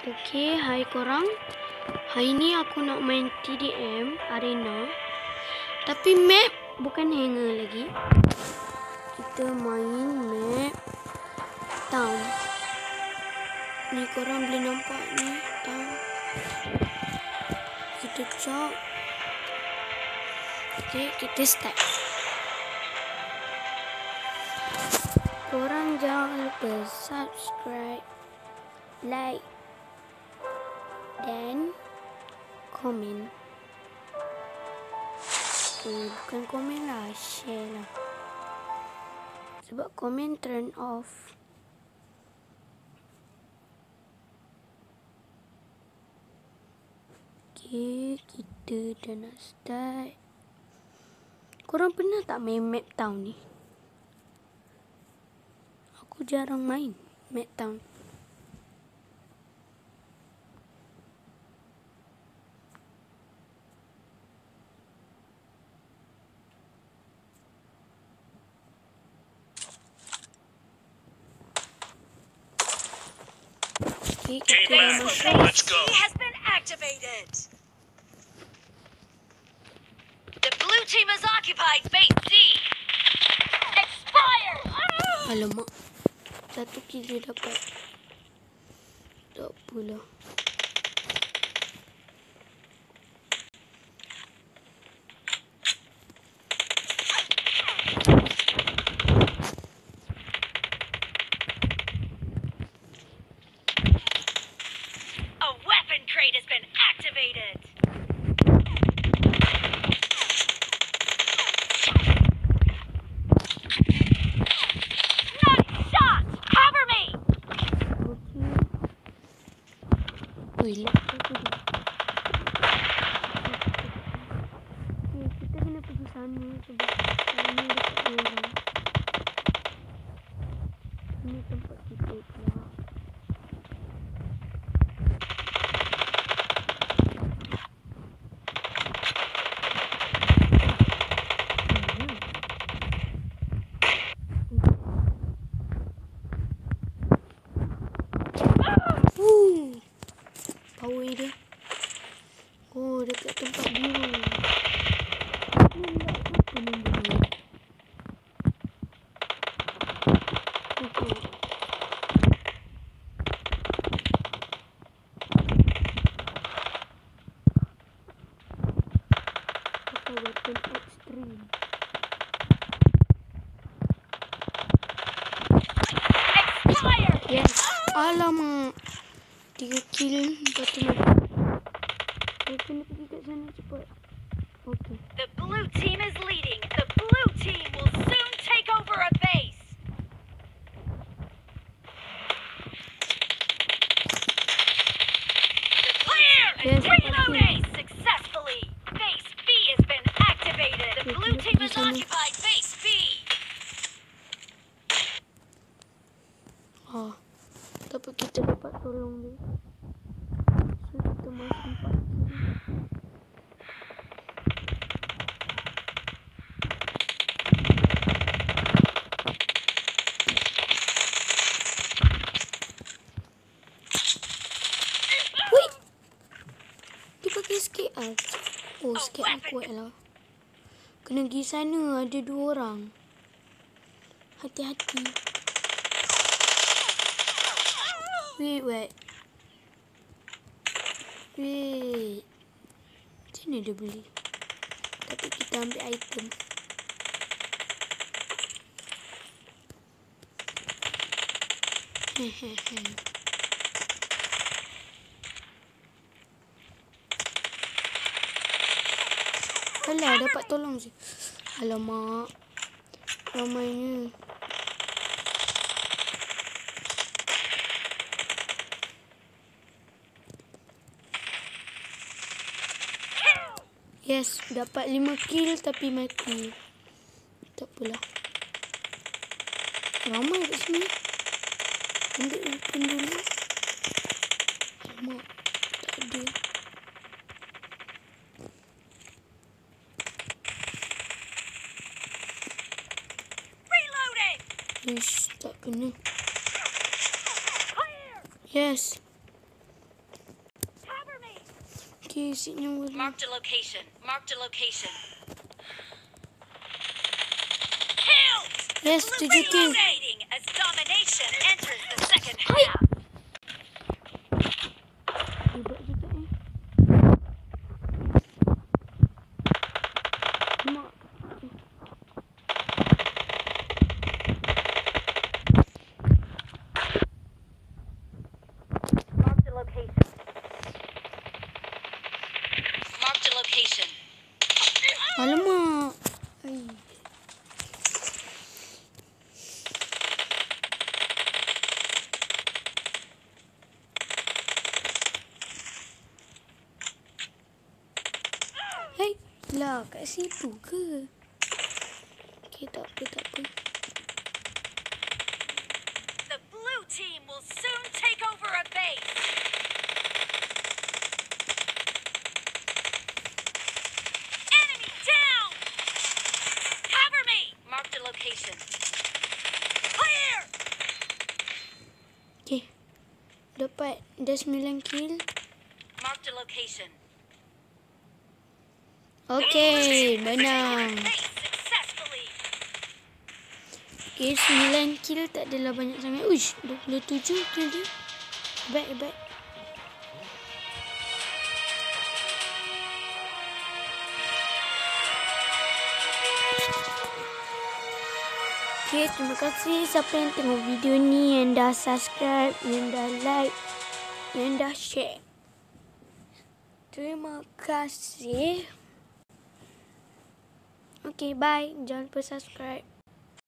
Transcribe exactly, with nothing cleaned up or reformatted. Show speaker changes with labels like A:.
A: Okey, hai korang. Hari ni aku nak main T D M Arena. Tapi map bukan hanger lagi. Kita main map town. Ni korang boleh nampak ni town. Kita cop. Okey, kita start. Korang jangan lupa subscribe, like dan komen. Eh, bukan komen lah, share lah. Sebab komen turn off. Okay, kita dah nak start. Korang pernah tak main map town ni? Aku jarang main map town. Okay, kita dah masuk.
B: Let's go. Has been activated. The blue team has occupied base C. Expired.
A: Alamak. Satu kill dapat. Tak apalah.
B: A weapon crate has been activated. Nice shot. Cover me.
A: Ui, laptop tu dia. Okay, kita kena pergi sana sebab sana dekat orang. Ini tempat kita pula. Power dia. Oh, dekat tempat biru. Apa nombor dia? Okay. Pakai weapon extreme.
B: Expired.
A: Yes. Alamak. Tiga kill. Lepas tu mati. Saya kena pergi kat sana cepat. Okay.
B: The blue team is leading. The blue team will soon take over a base. Clear.
A: Yes,
B: Reloading successfully. Base B has been activated. The blue team has occupied base B.
A: Ah, tapi kita dapat tolong dia. So kita masih empat kill. Wait, dia pakai skate ah. Oh, skate aku kuat lah. Kena pergi sana, ada dua orang. Hati-hati. Wait, wait. Wait. Macam mana dia beli? Tapi kita ambil item. Hehehe. Alah, dapat tolong je. Alamak. Ramainya. Yes, dapat lima kill tapi mati. Tak apalah. Ramai kat sini. Ambil weapon dulu. Alamak, tak ada.
B: Reloading.
A: Ish, tak kena. Yes. Okay, sini boleh.
B: Marked a location. Marked a location. Kill!
A: Yes,
B: Blue
A: tujuh kill.
B: dominating as domination enters the second half.
A: Hebat juga eh. Mak.
B: Marked a location. Marked a location.
A: Alamak. Ai. Hei, lah kat situ ke? Okay, tak apa, tak apa.
B: The blue team will soon take over a base. Enemy down! Cover me! Marked a location. Clear!
A: Okay. Dapat dah sembilan kill.
B: Marked a location.
A: Okay, menang.
B: Base successfully.
A: Okay, sembilan kill tak adalah banyak sangat. Uish, dua puluh tujuh kill dia. Hebat, hebat. Okay, terima kasih siapa yang tengok video ni, yang dah subscribe, yang dah like, yang dah share. Terima kasih. Okay, bye. Jangan lupa subscribe.